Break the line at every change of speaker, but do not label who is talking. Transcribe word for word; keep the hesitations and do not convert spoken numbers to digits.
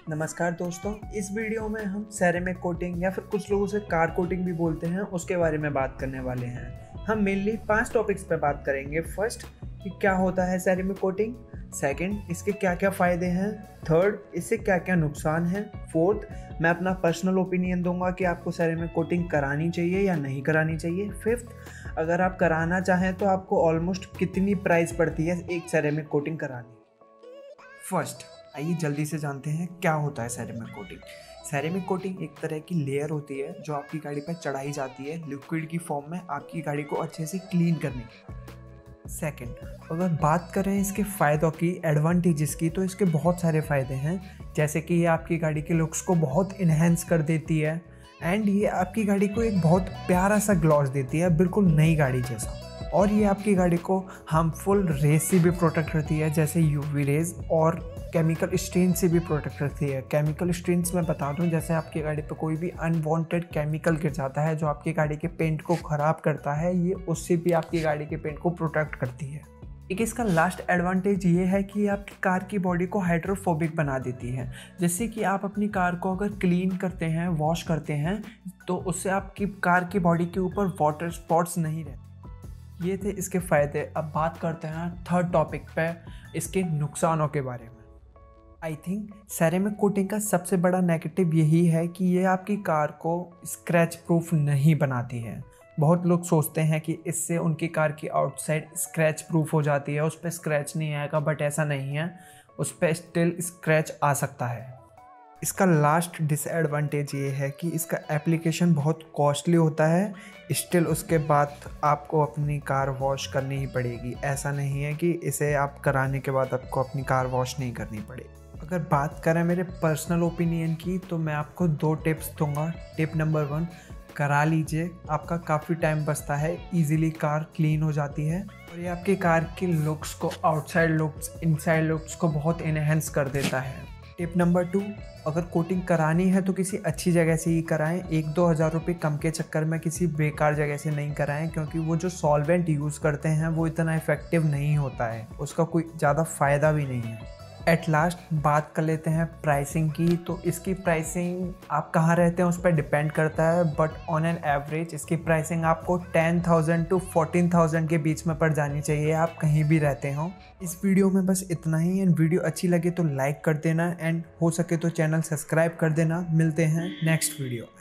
नमस्कार दोस्तों, इस वीडियो में हम सेरेमिक कोटिंग या फिर कुछ लोग उसे कार कोटिंग भी बोलते हैं उसके बारे में बात करने वाले हैं। हम मेनली पांच टॉपिक्स पे बात करेंगे। फर्स्ट, कि क्या होता है सेरेमिक कोटिंग। सेकंड, इसके क्या क्या फ़ायदे हैं। थर्ड, इससे क्या क्या नुकसान हैं। फोर्थ, मैं अपना पर्सनल ओपिनियन दूंगा कि आपको सेरेमिक कोटिंग करानी चाहिए या नहीं करानी चाहिए। फिफ्थ, अगर आप कराना चाहें तो आपको ऑलमोस्ट कितनी प्राइस पड़ती है एक सेरेमिक कोटिंग करानी। फर्स्ट, आइए जल्दी से जानते हैं क्या होता है सेरेमिक कोटिंग। सेरेमिक कोटिंग एक तरह की लेयर होती है जो आपकी गाड़ी पर चढ़ाई जाती है लिक्विड की फॉर्म में आपकी गाड़ी को अच्छे से क्लीन करने की। सेकेंड, अगर बात करें इसके फ़ायदों की, एडवांटेजेस की, तो इसके बहुत सारे फ़ायदे हैं। जैसे कि ये आपकी गाड़ी के लुक्स को बहुत इन्हेंस कर देती है एंड ये आपकी गाड़ी को एक बहुत प्यारा सा ग्लॉस देती है, बिल्कुल नई गाड़ी जैसा। और ये आपकी गाड़ी को हार्मफुल रेज से भी प्रोटेक्ट करती है, जैसे यूवी रेज, और केमिकल स्ट्रेन से भी प्रोटेक्ट करती है। केमिकल स्ट्रेन्स मैं बता दूं, जैसे आपकी गाड़ी पे कोई भी अनवांटेड केमिकल गिर जाता है जो आपकी गाड़ी के पेंट को ख़राब करता है, ये उससे भी आपकी गाड़ी के पेंट को प्रोटेक्ट करती है। एक इसका लास्ट एडवांटेज ये है कि आपकी कार की बॉडी को हाइड्रोफोबिक बना देती है, जिससे कि आप अपनी कार को अगर क्लीन करते हैं, वॉश करते हैं, तो उससे आपकी कार की बॉडी के ऊपर वाटर स्पॉट्स नहीं रहते। ये थे इसके फ़ायदे। अब बात करते हैं थर्ड टॉपिक पे, इसके नुकसानों के बारे में। आई थिंक सेरेमिक कोटिंग का सबसे बड़ा नेगेटिव यही है कि ये आपकी कार को स्क्रैच प्रूफ नहीं बनाती है। बहुत लोग सोचते हैं कि इससे उनकी कार की आउटसाइड स्क्रैच प्रूफ हो जाती है, उस पर स्क्रैच नहीं आएगा, बट ऐसा नहीं है, उस पर स्टिल स्क्रैच आ सकता है। इसका लास्ट डिसएडवांटेज ये है कि इसका एप्लीकेशन बहुत कॉस्टली होता है, स्टिल उसके बाद आपको अपनी कार वॉश करनी ही पड़ेगी। ऐसा नहीं है कि इसे आप कराने के बाद आपको अपनी कार वॉश नहीं करनी पड़ेगी। अगर बात करें मेरे पर्सनल ओपिनियन की, तो मैं आपको दो टिप्स दूंगा। टिप नंबर वन, करा लीजिए, आपका काफ़ी टाइम बचता है, इजीली कार क्लीन हो जाती है और ये आपकी कार के लुक्स को, आउटसाइड लुक्स, इनसाइड लुक्स को बहुत इन्हेंस कर देता है। टिप नंबर टू, अगर कोटिंग करानी है तो किसी अच्छी जगह से ही कराएं। एक दो हज़ार रुपये कम के चक्कर में किसी बेकार जगह से नहीं कराएं, क्योंकि वो जो सॉल्वेंट यूज़ करते हैं वो इतना इफ़ेक्टिव नहीं होता है, उसका कोई ज़्यादा फ़ायदा भी नहीं है। एट लास्ट बात कर लेते हैं प्राइसिंग की। तो इसकी प्राइसिंग आप कहाँ रहते हैं उस पर डिपेंड करता है, बट ऑन एन एवरेज इसकी प्राइसिंग आपको ten thousand to fourteen thousand के बीच में पड़ जानी चाहिए, आप कहीं भी रहते हो। इस वीडियो में बस इतना ही। एंड वीडियो अच्छी लगे तो लाइक कर देना एंड हो सके तो चैनल सब्सक्राइब कर देना। मिलते हैं नेक्स्ट वीडियो।